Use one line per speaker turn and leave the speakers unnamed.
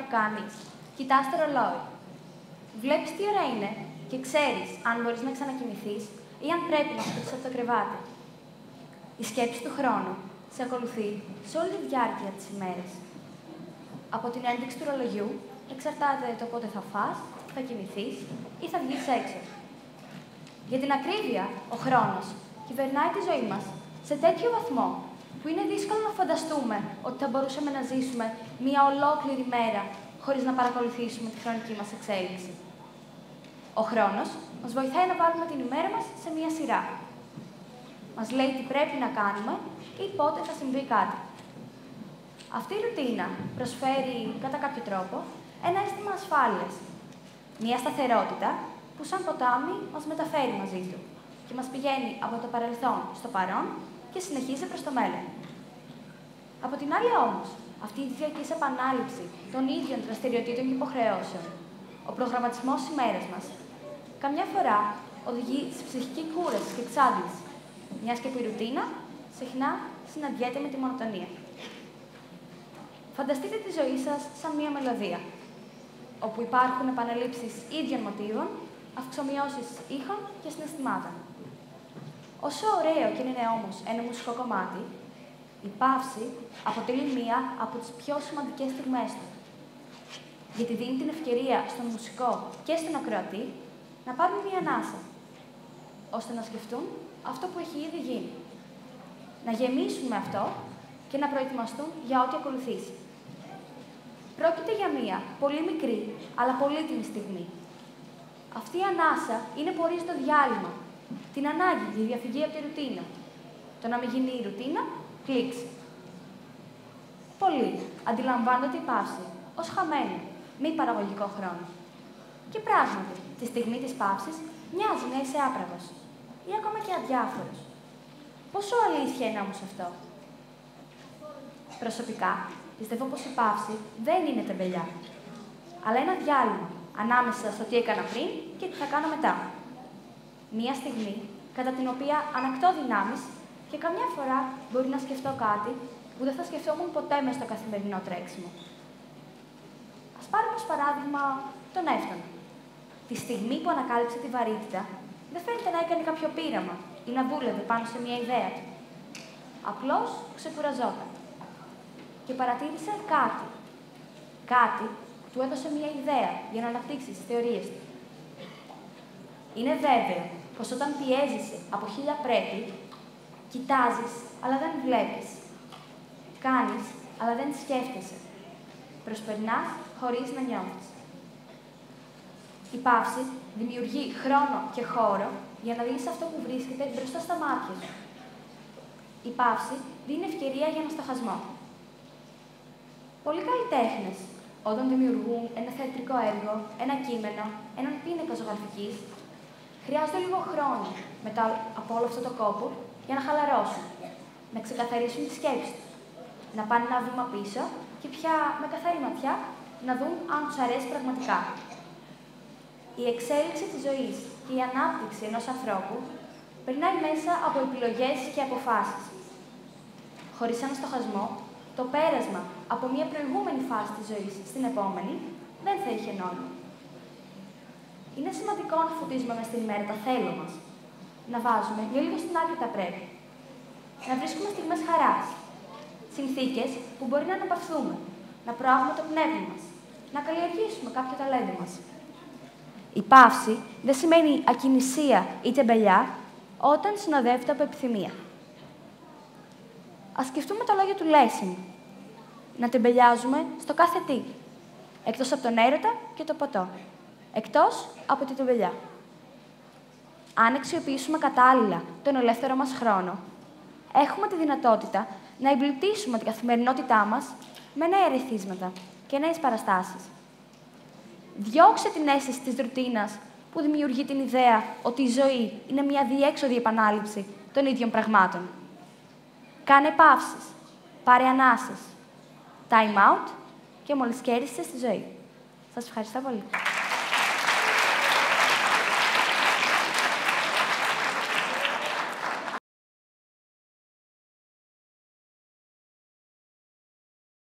κάνεις. Κοιτάς το ρολόι. Βλέπεις τι ώρα είναι και ξέρεις αν μπορείς να ξανακοιμηθείς ή αν πρέπει να σκύψεις από το κρεβάτι. Η σκέψη του χρόνου σε ακολουθεί σε όλη τη διάρκεια της ημέρας. Από την ένδειξη του ρολογιού εξαρτάται το πότε θα φας, θα κοιμηθείς ή θα βγεις έξω. Για την ακρίβεια, ο χρόνος κυβερνάει τη ζωή μας σε τέτοιο βαθμό που είναι δύσκολο να φανταστούμε ότι θα μπορούσαμε να ζήσουμε μία ολόκληρη μέρα χωρίς να παρακολουθήσουμε τη χρονική μας εξέλιξη. Ο χρόνος μας βοηθάει να βάλουμε την ημέρα μας σε μία σειρά. Μας λέει τι πρέπει να κάνουμε ή πότε θα συμβεί κάτι. Αυτή η ρουτίνα προσφέρει, κατά κάποιο τρόπο, ένα αίσθημα ασφάλειας. Μία σταθερότητα που σαν ποτάμι μας μεταφέρει μαζί του και μας πηγαίνει από το παρελθόν στο παρόν και συνεχίζει προς το μέλλον. Από την άλλη όμως, αυτή η διαρκής επανάληψη των ίδιων δραστηριοτήτων και υποχρεώσεων, ο προγραμματισμός της ημέρας μας, καμιά φορά οδηγεί σε ψυχική κούραση και εξάντληση, μιας και που η ρουτίνα συχνά συναντιέται με τη μονοτονία. Φανταστείτε τη ζωή σας σαν μία μελωδία, όπου υπάρχουν επαναλήψεις ίδιων μοτίβων, αυξομοιώσεις ήχων και συναισθημάτων. Όσο ωραίο και είναι όμως ένα μουσικό κομμάτι, η παύση αποτελεί μία από τις πιο σημαντικές στιγμές του, γιατί δίνει την ευκαιρία στον μουσικό και στον ακροατή να πάρουν μία ανάσα, ώστε να σκεφτούν αυτό που έχει ήδη γίνει, να γεμίσουν με αυτό και να προετοιμαστούν για ό,τι ακολουθήσει. Πρόκειται για μία πολύ μικρή, αλλά πολύτιμη στιγμή. Αυτή η ανάσα είναι που ορίζει το διάλειμμα, την ανάγκη για διαφυγή από τη ρουτίνα. Το να μην γίνει η ρουτίνα, κλίξει. Πολλοί αντιλαμβάνονται την παύση ως χαμένο, μη παραγωγικό χρόνο. Και πράγματι, τη στιγμή της παύσης μοιάζει να είσαι άπραγος ή ακόμα και αδιάφορος. Πόσο αλήθεια είναι όμως αυτό? Προσωπικά, πιστεύω πως η παύση δεν είναι τεμπελιά, αλλά ένα διάλειμμα ανάμεσα στο τι έκανα πριν και τι θα κάνω μετά. Μία στιγμή κατά την οποία ανακτώ δυνάμεις και καμιά φορά μπορεί να σκεφτώ κάτι που δεν θα σκεφτόμουν ποτέ μες στο καθημερινό τρέξιμο. Ας πάρουμε ως παράδειγμα τον Έφτονα. Τη στιγμή που ανακάλυψε τη βαρύτητα, δεν φαίνεται να έκανε κάποιο πείραμα ή να δούλευε πάνω σε μια ιδέα του. Απλώς ξεκουραζόταν. Και παρατήρησε κάτι. Κάτι που του έδωσε μια ιδέα για να αναπτύξει τις θεωρίες του. Είναι βέβαιο πως όταν πιέζεσαι από 1000 πρέπει, κοιτάζεις, αλλά δεν βλέπεις. Κάνεις, αλλά δεν σκέφτεσαι. Προσπερνάς χωρίς να νιώθεις. Η παύση δημιουργεί χρόνο και χώρο για να δεις αυτό που βρίσκεται μπροστά στα μάτια σου. Η παύση δίνει ευκαιρία για ένα στοχασμό. Πολλοί καλλιτέχνες, όταν δημιουργούν ένα θεατρικό έργο, ένα κείμενο, έναν πίνακα ζωγραφικής, χρειάζονται λίγο χρόνο μετά από όλο αυτό το κόπο για να χαλαρώσουν, να ξεκαθαρίσουν τη σκέψη τους, να πάνε ένα βήμα πίσω και πια με καθαρή ματιά να δουν αν τους αρέσει πραγματικά. Η εξέλιξη της ζωής και η ανάπτυξη ενός ανθρώπου περνάει μέσα από επιλογές και αποφάσεις. Χωρίς ένα στοχασμό, το πέρασμα από μια προηγούμενη φάση της ζωής στην επόμενη δεν θα είχε νόημα. Είναι σημαντικό να φωτίζουμε μες στην ημέρα τα θέλω μας, να βάζουμε για λίγο στην άκρη τα πρέπει, να βρίσκουμε στιγμές χαράς, συνθήκες που μπορεί να αναπαυθούμε, να προάγουμε το πνεύμα μας, να καλλιεργήσουμε κάποιο ταλέντο μας. Η παύση δεν σημαίνει ακινησία ή τεμπελιά όταν συνοδεύεται από επιθυμία. Ας σκεφτούμε τα λόγια του Λέσιν. Να τεμπελιάζουμε στο κάθε τι, εκτός από τον έρωτα και το ποτό, εκτός από τη τεμπελιά. Αν αξιοποιήσουμε κατάλληλα τον ελεύθερο μας χρόνο, έχουμε τη δυνατότητα να εμπλουτίσουμε την καθημερινότητά μας με νέα ερεθίσματα και νέες παραστάσεις. Διώξε την αίσθηση της ρουτίνας που δημιουργεί την ιδέα ότι η ζωή είναι μια διέξοδη επανάληψη των ίδιων πραγμάτων. Κάνε παύσεις, πάρε ανάσες, time out και μολυσκέρισε στη ζωή. Σας ευχαριστώ πολύ.